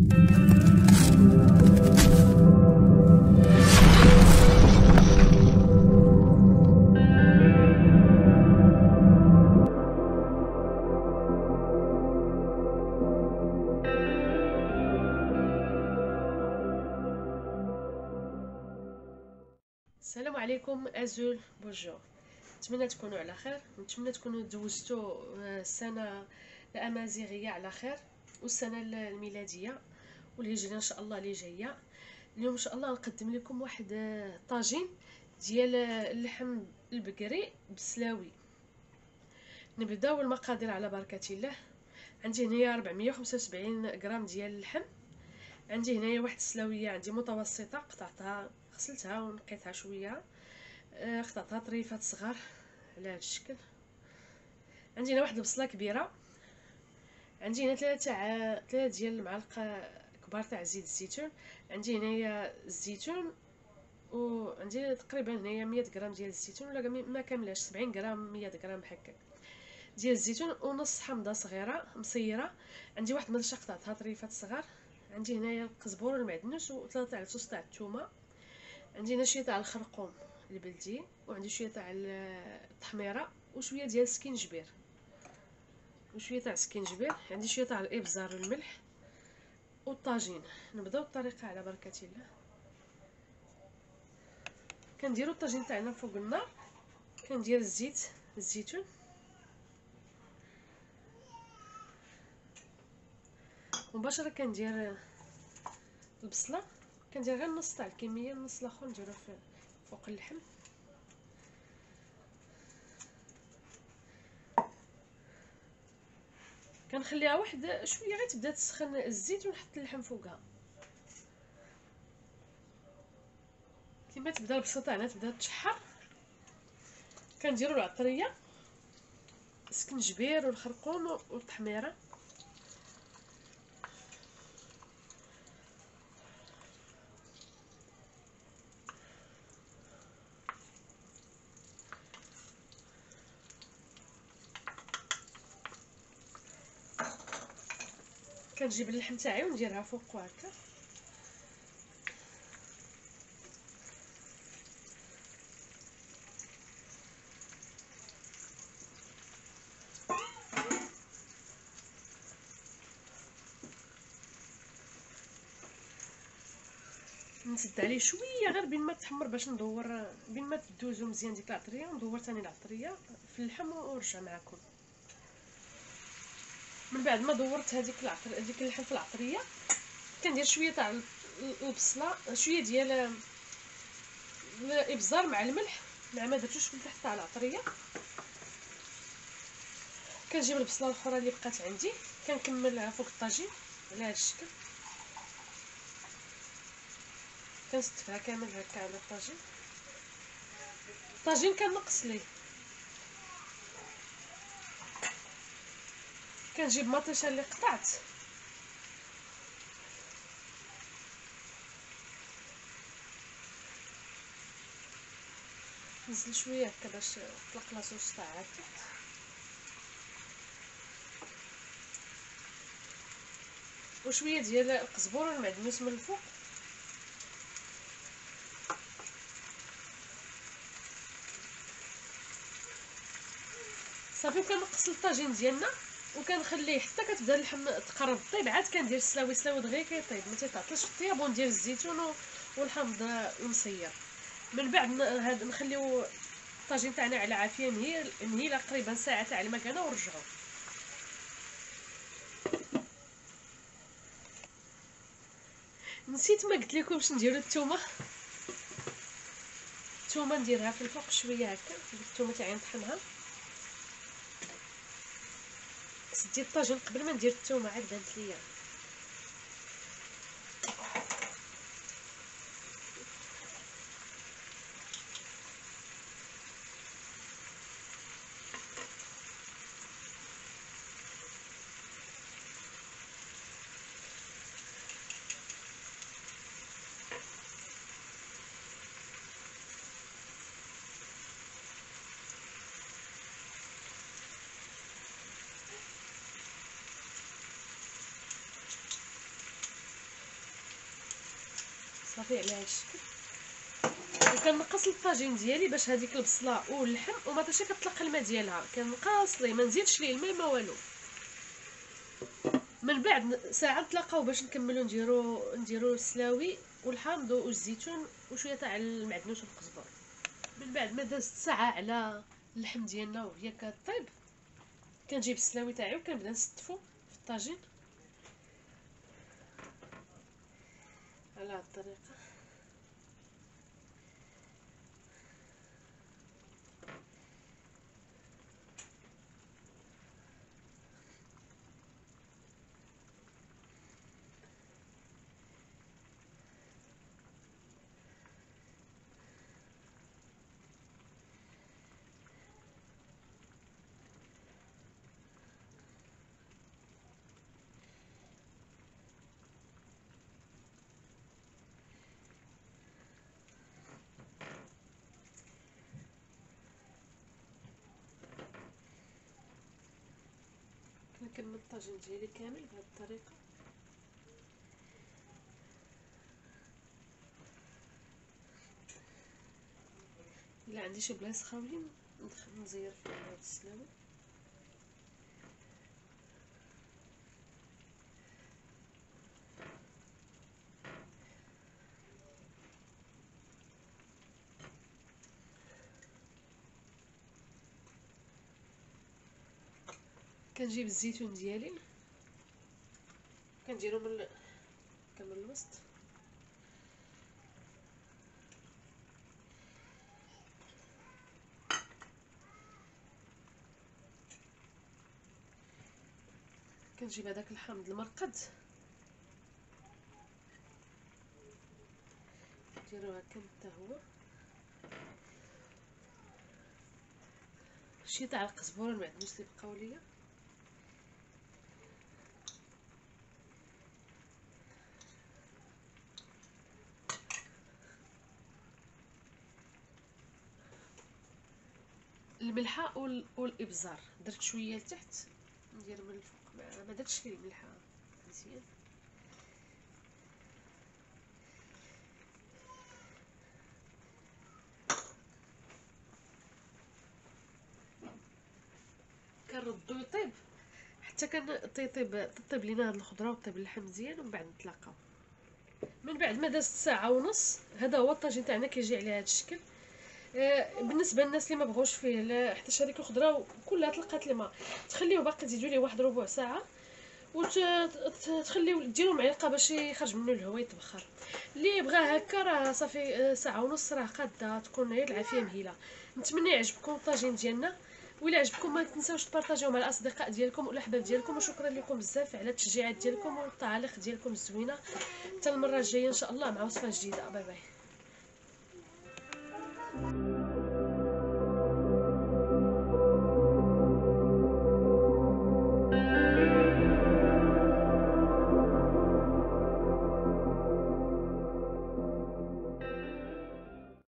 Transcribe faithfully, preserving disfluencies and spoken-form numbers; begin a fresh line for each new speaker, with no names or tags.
السلام عليكم ازول بونجور. نتمنى تكونوا على خير، نتمنى تكونوا دوزتوا السنه الامازيغيه على خير والسنه الميلاديه والهجريه ان شاء الله اللي جايه. اليوم ان شاء الله نقدم لكم واحد طاجين ديال اللحم البقري بالسلاوي. نبداو المقادير على بركه الله. عندي هنايا أربعمية وخمسة وسبعين غرام ديال اللحم. عندي هنايا واحد السلاويه عندي متوسطه، قطعتها غسلتها ونقيتها شويه، قطعتها طريفات صغار على هذا الشكل. عندي هنا واحد البصله كبيره. عندي هنا ثلاثه تاع ثلاثه ديال المعالق كبار تاع زيت الزيتون. عندي هنايا الزيتون، وعندي تقريبا هنايا مية غرام ديال الزيتون، ولا ما كاملاش سبعين غرام مية غرام هكا ديال الزيتون، ونص حامضه صغيره مصيره. عندي واحد الملشه قطعتها طريفات صغار. عندي هنايا القزبور والمعدنوس وثلاثه تاع الصوص تاع الثومه. عندي هنا شويه تاع الخرقوم البلدي، وعندي شويه تاع التحميره وشويه ديال السكينجبير وشويه تاع السكينجبير. عندي شويه تاع الابزار والملح والطاجين. نبداو الطريقه على بركه الله. كنديروا الطاجين تاعنا فوق النار، كندير الزيت الزيتون، مباشره كندير البصله، كندير غير نص تاع الكميه، النص الاخر نديرو فوق اللحم. كنخليها واحد شويه غير تبدا تسخن الزيت ونحط اللحم فوقها. كيما تبدا البصله تاعنا تبدا تشحر، كنديروا العطريه، السكنجبير والخرقوم والتحميره. كنجيب اللحم تاعي ونديرها فوق هكا. نسد عليه شويه غير بين ما تحمر باش ندور، بين ما تدوزو مزيان ديك العطريه ندور ثاني العطريه في اللحم ونرجع معكم. من بعد ما دورت هذيك العطر هذيك اللحم في العطريه، كندير شويه تاع البصله، شويه ديال الابزار مع الملح، مع ما درتوش في تحت تاع العطريه. كنجيب البصله الاخرى اللي بقات عندي كنكملها فوق الطاجين على هذا الشكل، كنستفها كامل هكا على الطاجين. الطاجين كنقص ليه. كنجيب مطيشه اللي قطعت، نزل شويه هكا باش تطلق لاصوص تاعها تحت، وشويه ديال القزبور والمعدنوس من الفوق. صافي كنقص الطاجين ديالنا وكنخليه حتى كتبدا اللحم تقرب طيب. عاد كندير السلاوي سلاوي دغيا كيطيب، ما تيتعطلش في الطياب، وندير الزيتون والحامض المصير. من بعد هاد نخليو الطاجين تاعنا على عافيه مهيل مهيله تقريبا ساعه تاع المكانه ونرجعو. نسيت ما قلت لكمش نديرو الثومه. الثومه نديرها في الفوق شويه هكا، الثومه تاعي نطحنها. سديت الطاجين قبل ما ندير الثومه عاد بانت ليا. صافي على هذا الشكل. وكنقص الطاجين ديالي باش هذيك البصله واللحم وما تاشي كتطلق الماء ديالها، كنقص ليه ما نزيدش ليه الماء ما والو. من بعد ساعه نتلاقاو باش نكملوا نديرو نديرو السلاوي والحامض والزيتون وشويه تاع المعدنوس والقزبر. من بعد ما دازت ساعه على اللحم ديالنا وهي كطيب، كنجيب السلاوي تاعي وكنبدا نستفو في الطاجين على هاد الطريقه. كنكمل الطاجين ديالي كامل بهذه الطريقه. الا عندي شي بلايص خاويين ندخل نزير فيها هاد السلاوي. كنجيب الزيتون ديالي كنديرو من كمل الوسط، كنجيب هذاك الحامض المرقد نديرو هكا حتى هو، شي تاع القزبره المعدنوس اللي بقاو ليا. الملحه والابزار درت شويه لتحت، ندير من الفوق ما درتش فيه الملحه مزيان. كنردو يطيب حتى كان طيب طيب لينا هاد الخضره وطيب اللحم مزيان ومن بعد نتلاقاو. من بعد ما دازت ساعه ونص هذا هو الطاجين تاعنا كيجي على هذا الشكل. آه بالنسبه للناس اللي ما بغوش فيه لا حتى هذيك الخضره كلها طلقات الماء تخليوه باقي تزيدوا ليه واحد ربع ساعه وتخليو ديروا معلقه باش يخرج منه الهواء يتبخر. اللي بغى هكا راه صافي ساعه ونص راه قاده تكون غير العافيه مهيله. نتمنى يعجبكم الطاجين ديالنا، وإلا عجبكم ما تنساوش تبارطاجيوه مع الاصدقاء ديالكم والاحباب ديالكم. وشكرا لكم بزاف على التشجيعات ديالكم والتعاليق ديالكم الزوينه. حتى المره الجايه ان شاء الله مع وصفه جديده. باي باي.